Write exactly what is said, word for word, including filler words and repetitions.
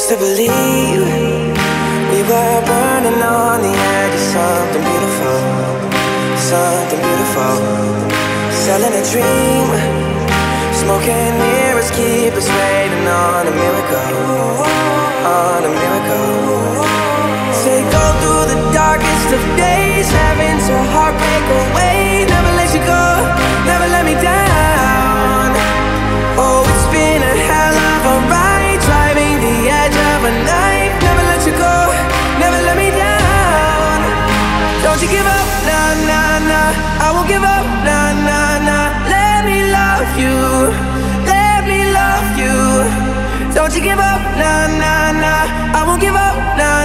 to believe we were burning on the edge of something beautiful, something beautiful. Selling a dream, smoking mirrors keep us waiting on a miracle, on a miracle. Say go through the darkest of days, heaven's a heartbreak away. Never let you go, never let me down. Oh, it's been a hell of a ride, driving the edge of a knife. Never let you go, never let me down. Don't you give up, nah, nah, nah. I won't give up, nah, nah, nah. Let me love you, let me love you. Don't you give up, nah, nah, nah. I won't give up, nah.